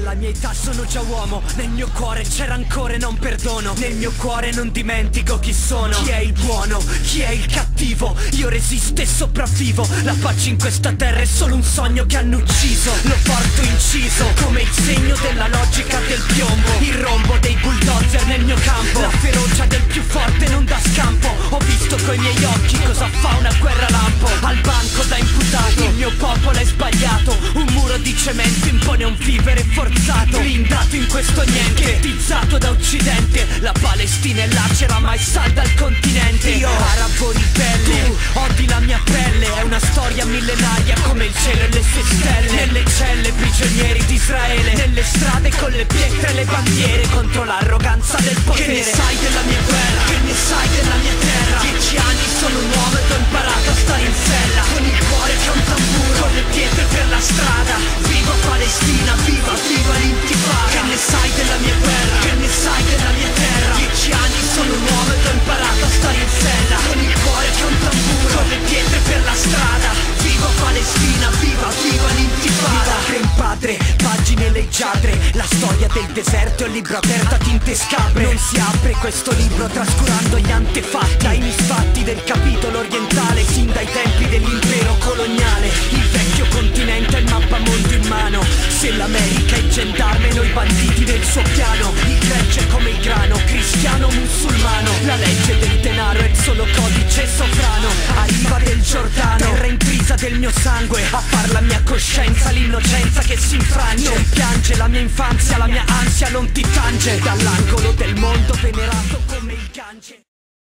Alla mia età sono già uomo, nel mio cuore c'è rancore, non perdono. Nel mio cuore non dimentico chi sono. Chi è il buono, chi è il cattivo? Io resisto e sopravvivo. La pace in questa terra è solo un sogno che hanno ucciso. Lo porto inciso come il segno della logica del piombo. Il rombo dei bulldozer nel mio campo. La ferocia del più forte non dà scampo. Ho visto coi miei occhi cosa fa una guerra lampo. Al banco da imputato il mio popolo è sbagliato. Un muro di cemento impone un vivere forzato. Blindato in questo niente, ghettizzato da occidente. La Palestina è lacera ma è salda al continente. Io arabo ribelle, tu odi la mia pelle. È una storia millenaria come il cielo e le sue stelle. Nelle celle prigionieri di Israele, nelle strade con le pietre e le bandiere, contro l'arroganza del potere. Che ne sai della mia guerra? Che ne sai della mia terra? 10 anni sono un uomo ed ho imparato a stare in sella. Con il cuore che è un tamburo, con le pietre per la strada. Viva Palestina, viva, viva l'intifada. Che ne sai della mia guerra? Che ne sai della mia terra? 10 anni sono un uomo ed ho imparato a stare in sella. Con il cuore che è un tamburo, con le pietre per la strada. Viva Palestina, viva, viva l'intifada. Viva padre, pagine leggiadre. La storia del deserto è un libro aperto a tinte scabre. Non si apre questo libro trascurando gli antefatti, ai misfatti del capitolo orientale, sin dai tempi dell'impero coloniale. Il vecchio continente è il mappamondo in mano. Se l'America è gendarme, noi banditi del suo piano. Il gregge come il grano, cristiano musulmano. La legge del denaro è il solo codice sovrano. A riva del Giordano, terra intrisa del mio sangue. A far la mia coscienza, l'innocenza che si infrange. Non piange la mia infanzia, la mia ansia non ti tange. Dall'angolo del mondo venerato come il Gange.